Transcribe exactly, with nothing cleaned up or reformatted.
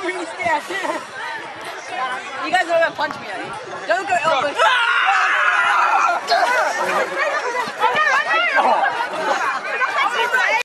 You guys are gonna punch me. Don't go elbow.